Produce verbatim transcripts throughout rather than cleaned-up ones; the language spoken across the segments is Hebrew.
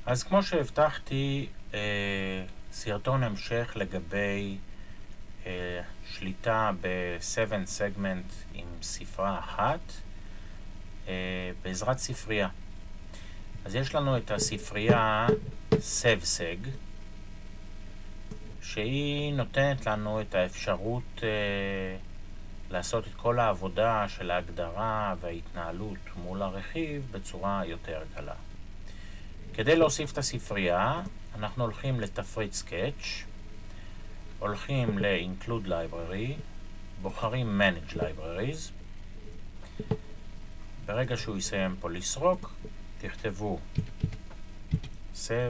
אז כמו שהבטחתי, אה, סרטון המשך לגבי אה, שליטה ב-שבע segment עם ספרה אחת אה, בעזרת ספרייה. אז יש לנו את הספרייה SevSeg, שהיא נותנת לנו את האפשרות אה, לעשות את כל העבודה של ההגדרה וההתנהלות מול הרכיב בצורה יותר קלה. כדי להוסיף את הספרייה, אנחנו הולכים לתפריט Sketch, הולכים ל-Include Library, בוחרים Manage Libraries. ברגע שהוא יסיים פה לסרוק, תכתבו Sev,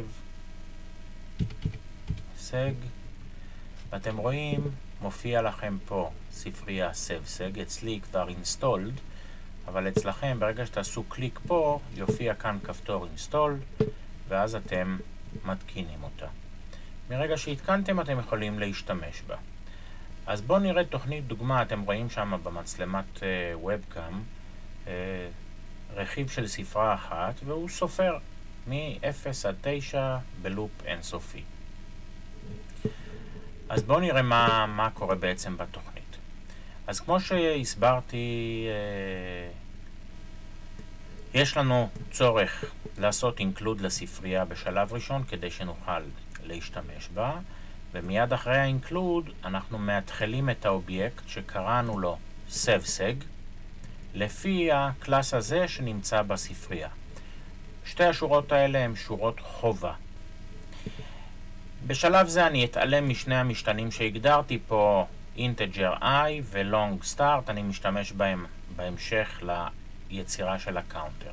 Seg, ואתם רואים, מופיע לכם פה ספרייה SevSeg, אצלי כבר installed, אבל אצלכם ברגע שתעשו קליק פה, יופיע כאן כפתור install, ואז אתם מתקינים אותה. מרגע שהתקנתם אתם יכולים להשתמש בה. אז בואו נראה תוכנית דוגמה, אתם רואים שם במצלמת uh, Webcam, uh, רכיב של ספרה אחת, והוא סופר מ-אפס עד תשע בלופ אינסופי. אז בואו נראה מה, מה קורה בעצם בתוכנית. אז כמו שהסברתי, יש לנו צורך לעשות include לספרייה בשלב ראשון כדי שנוכל להשתמש בה, ומיד אחרי ה-include אנחנו מתחילים את האובייקט שקראנו לו SevSeg לפי הקלאס הזה שנמצא בספרייה. שתי השורות האלה הן שורות חובה. בשלב זה אני אתעלם משני המשתנים שהגדרתי פה, integer i ו-long start, אני משתמש בהם בהמשך ליצירה של הקאונטר.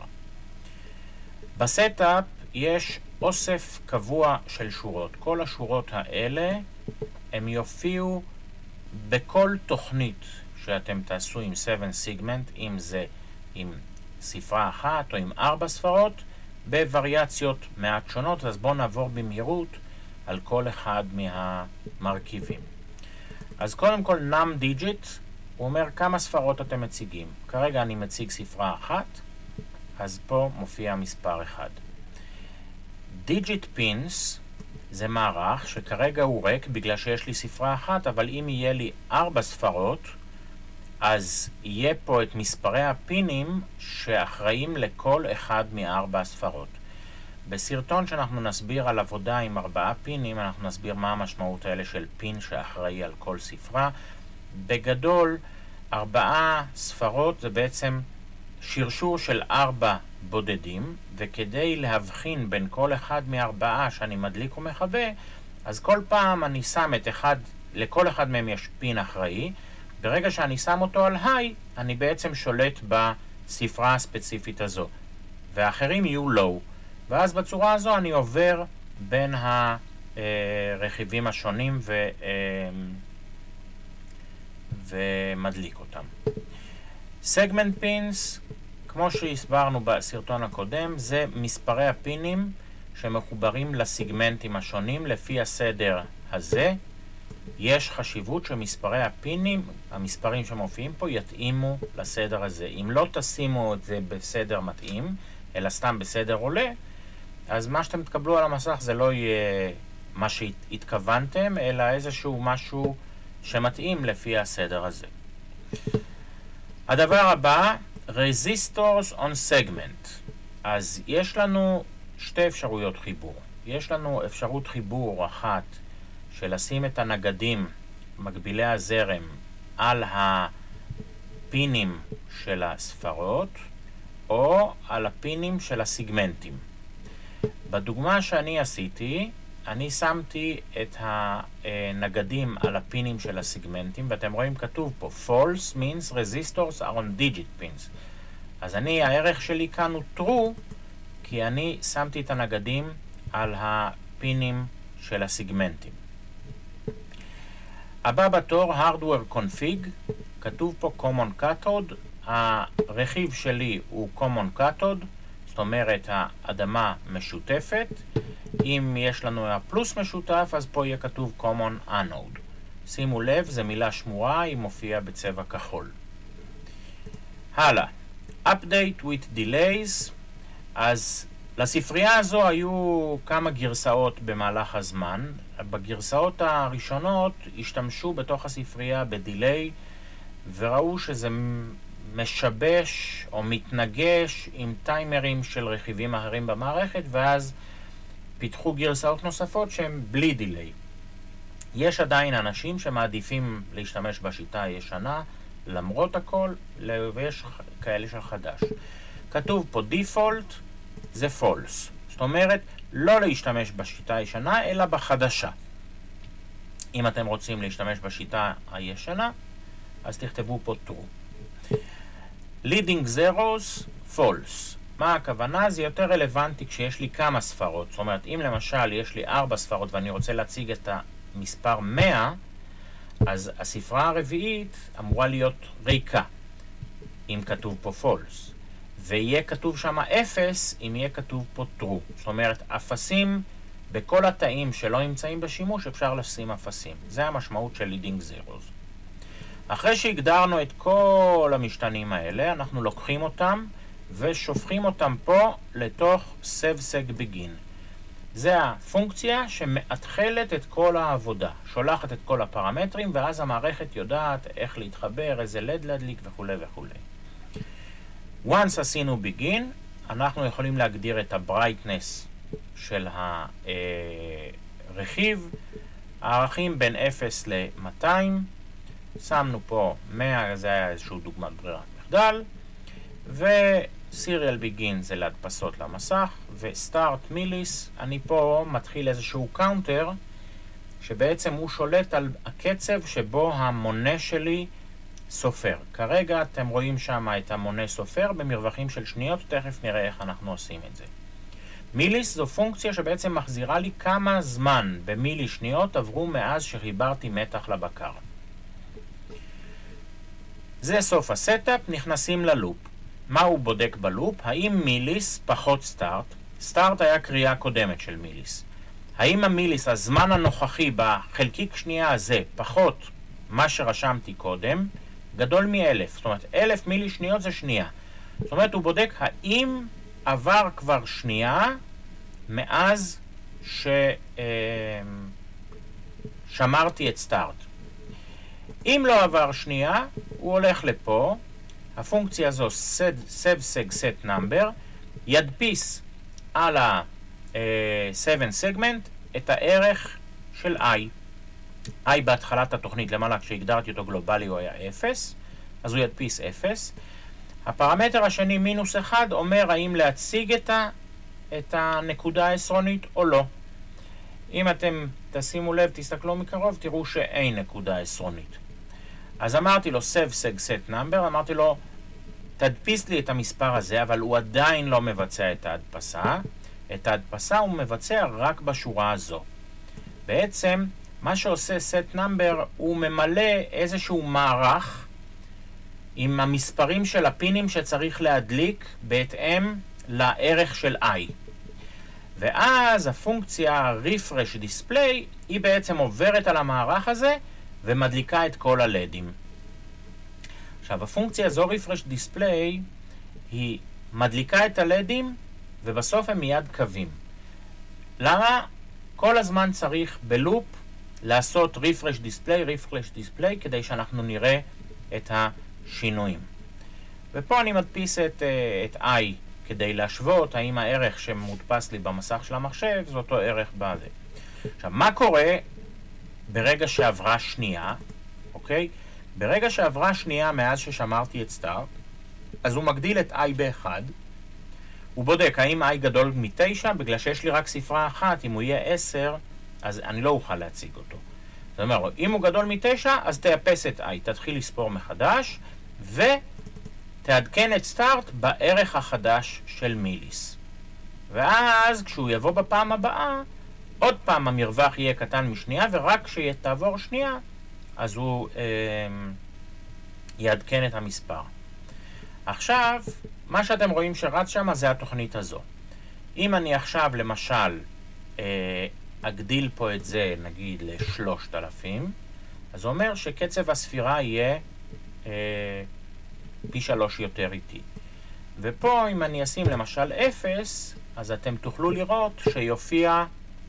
בסטאפ יש אוסף קבוע של שורות. כל השורות האלה הם יופיעו בכל תוכנית שאתם תעשו עם שבע segment, אם זה עם ספרה אחת או עם ארבע ספרות, בווריאציות מעט שונות. אז בואו נעבור במהירות על כל אחד מהמרכיבים. אז קודם כל num digit, הוא אומר כמה ספרות אתם מציגים. כרגע אני מציג ספרה אחת, אז פה מופיע מספר אחד. digit pins זה מערך שכרגע הוא ריק בגלל שיש לי ספרה אחת, אבל אם יהיה לי ארבע ספרות, אז יהיה פה את מספרי הפינים שאחראים לכל אחד מארבע הספרות. בסרטון שאנחנו נסביר על עבודה עם ארבעה פינים, אנחנו נסביר מה המשמעות האלה של פין שאחראי על כל ספרה. בגדול, ארבעה ספרות זה בעצם שרשור של ארבע בודדים, וכדי להבחין בין כל אחד מארבעה שאני מדליק ומכבה, אז כל פעם אני שם את אחד, לכל אחד מהם יש פין אחראי. ברגע שאני שם אותו על היי, אני בעצם שולט בספרה הספציפית הזו, והאחרים יהיו לואו. ואז בצורה הזו אני עובר בין הרכיבים השונים ו... ומדליק אותם. segment pins, כמו שהסברנו בסרטון הקודם, זה מספרי הפינים שמחוברים לסגמנטים השונים לפי הסדר הזה. יש חשיבות שמספרי הפינים, המספרים שמופיעים פה, יתאימו לסדר הזה. אם לא תשימו את זה בסדר מתאים, אלא סתם בסדר עולה, אז מה שאתם תקבלו על המסך זה לא יהיה מה שהתכוונתם, אלא איזשהו משהו שמתאים לפי הסדר הזה. הדבר הבא, resistors on segment. אז יש לנו שתי אפשרויות חיבור. יש לנו אפשרות חיבור אחת של לשים את הנגדים, מגבילי הזרם, על הפינים של הספרות, או על הפינים של הסגמנטים. בדוגמה שאני עשיתי, אני שמתי את הנגדים על הפינים של הסגמנטים, ואתם רואים כתוב פה, false means resistors are on digit pins. אז אני, הערך שלי כאן הוא true, כי אני שמתי את הנגדים על הפינים של הסגמנטים. הבא בתור, hardware config, כתוב פה common cathode, הרכיב שלי הוא common cathode, זאת אומרת האדמה משותפת. אם יש לנו הפלוס משותף, אז פה יהיה כתוב common anode. שימו לב, זו מילה שמורה, היא מופיעה בצבע כחול. הלאה, update with delays. אז לספרייה הזו היו כמה גרסאות במהלך הזמן. בגרסאות הראשונות השתמשו בתוך הספרייה בדיליי, וראו שזה משבש או מתנגש עם טיימרים של רכיבים אחרים במערכת, ואז פיתחו גרסאות נוספות שהן בלי דיליי. יש עדיין אנשים שמעדיפים להשתמש בשיטה הישנה למרות הכל, ויש כאלה של חדש. כתוב פה default זה false, זאת אומרת לא להשתמש בשיטה הישנה אלא בחדשה. אם אתם רוצים להשתמש בשיטה הישנה אז תכתבו פה true. leading zeros false. מה הכוונה? זה יותר רלוונטי כשיש לי כמה ספרות. זאת אומרת, אם למשל יש לי ארבע ספרות ואני רוצה להציג את המספר מאה, אז הספרה הרביעית אמורה להיות ריקה, אם כתוב פה false. ויהיה כתוב שם אפס, אם יהיה כתוב פה true. זאת אומרת, אפסים, בכל התאים שלא נמצאים בשימוש, אפשר לשים אפסים. זה המשמעות של leading zeros. אחרי שהגדרנו את כל המשתנים האלה, אנחנו לוקחים אותם ושופכים אותם פה לתוך saveseg begin. זה הפונקציה שמאתחלת את כל העבודה, שולחת את כל הפרמטרים, ואז המערכת יודעת איך להתחבר, איזה לד להדליק וכו' וכו'. once עשינו begin, אנחנו יכולים להגדיר את ה-brightness של הרכיב, הערכים בין אפס ל-מאתיים, שמנו פה מאה, זה היה איזשהו דוגמת ברירת מחדל, ו-serial begin זה להדפסות למסך, ו-start millis, אני פה מתחיל איזשהו קאונטר, שבעצם הוא שולט על הקצב שבו המונה שלי סופר. כרגע אתם רואים שם את המונה סופר במרווחים של שניות, תכף נראה איך אנחנו עושים את זה. מיליס זו פונקציה שבעצם מחזירה לי כמה זמן במילי שניות עברו מאז שחיברתי מתח לבקר. זה סוף הסטאפ, נכנסים ללופ. מה הוא בודק בלופ? האם מיליס פחות סטארט? סטארט היה קריאה קודמת של מיליס. האם המיליס, הזמן הנוכחי בחלקיק שנייה הזה, פחות מה שרשמתי קודם, גדול מאלף. זאת אומרת, אלף מילי שניות זה שנייה. זאת אומרת, הוא בודק האם עבר כבר שנייה מאז ששמרתי את סטארט. אם לא עבר שנייה, הוא הולך לפה, הפונקציה הזו saveseg set number, ידפיס על ה-seven segment את הערך של i. i בהתחלת התוכנית למעלה, כשהגדרתי אותו גלובלי הוא היה אפס, אז הוא ידפיס אפס. הפרמטר השני מינוס אחד אומר האם להציג את, ה, את הנקודה העשרונית או לא. אם אתם תשימו לב, תסתכלו מקרוב, תראו שאין נקודה עשרונית. אז אמרתי לו saveseg set number, אמרתי לו תדפיס לי את המספר הזה, אבל הוא עדיין לא מבצע את ההדפסה. את ההדפסה הוא מבצע רק בשורה הזו. בעצם מה שעושה set number הוא ממלא איזשהו מערך עם המספרים של הפינים שצריך להדליק בהתאם לערך של i. ואז הפונקציה refresh display היא בעצם עוברת על המערך הזה ומדליקה את כל הלדים. עכשיו, הפונקציה הזו refresh display היא מדליקה את הלדים ובסוף הם מיד קווים. למה? כל הזמן צריך בלופ לעשות refresh display, refresh display, כדי שאנחנו נראה את השינויים. ופה אני מדפיס את, את i כדי להשוות האם הערך שמודפס לי במסך של המחשב זה אותו ערך בזה. עכשיו, מה קורה ברגע שעברה שנייה? אוקיי? ברגע שעברה שנייה מאז ששמרתי את סטארט, אז הוא מגדיל את i ב-אחד, הוא בודק האם i גדול מ-תשע, בגלל שיש לי רק ספרה אחת, אם הוא יהיה עשר, אז אני לא אוכל להציג אותו. זאת אומרת, אם הוא גדול מ-תשע, אז תאפס את i, תתחיל לספור מחדש, ותעדכן את סטארט בערך החדש של מיליס. ואז כשהוא יבוא בפעם הבאה, עוד פעם המרווח יהיה קטן משנייה, ורק כשתעבור שנייה, אז הוא אה, יעדכן את המספר. עכשיו, מה שאתם רואים שרץ שם זה התוכנית הזו. אם אני עכשיו למשל אה, אגדיל פה את זה נגיד ל-שלושת אלפים, אז זה אומר שקצב הספירה יהיה אה, פי שלוש יותר איטי. ופה אם אני אשים למשל אפס, אז אתם תוכלו לראות שיופיע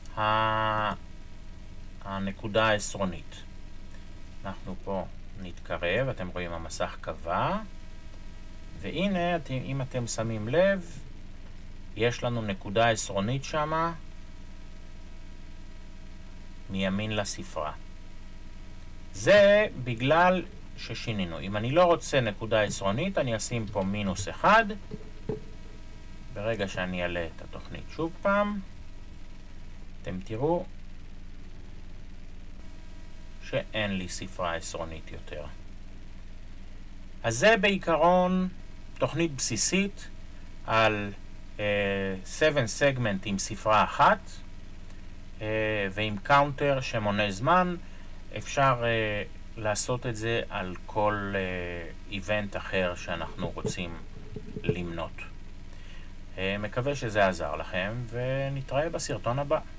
הנקודה העשרונית. אנחנו פה נתקרב, אתם רואים המסך קבע, והנה אם אתם שמים לב, יש לנו נקודה עשרונית שמה מימין לספרה. זה בגלל ששינינו. אם אני לא רוצה נקודה עשרונית, אני אשים פה מינוס אחד. ברגע שאני אעלה את התוכנית שוב פעם, אתם תראו שאין לי ספרה עשרונית יותר. אז זה בעיקרון תוכנית בסיסית על שבע סגמנט עם ספרה אחת uh, ועם קאונטר שמונה זמן. אפשר uh, לעשות את זה על כל איבנט uh, אחר שאנחנו רוצים למנות. Uh, מקווה שזה עזר לכם, ונתראה בסרטון הבא.